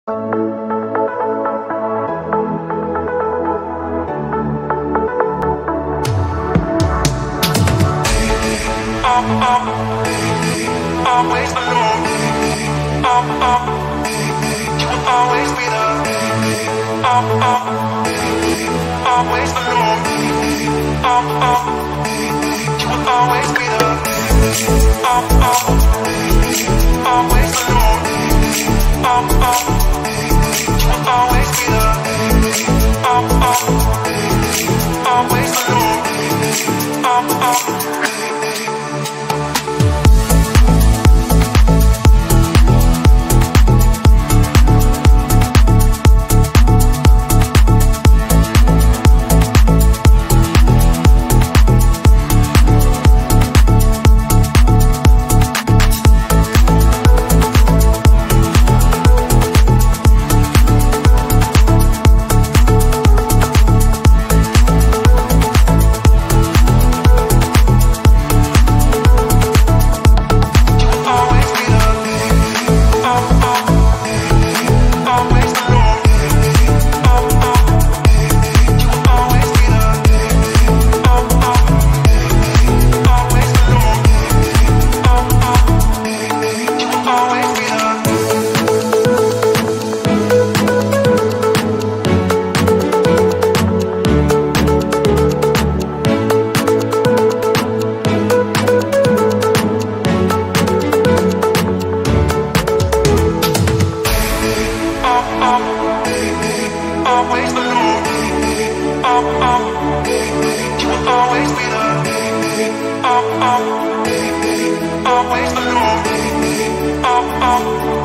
Always alone. You will always be there. Always alone. You will always be there. Always alone. You will always be there. Always alone. Always alone. You will always be there. Always alone.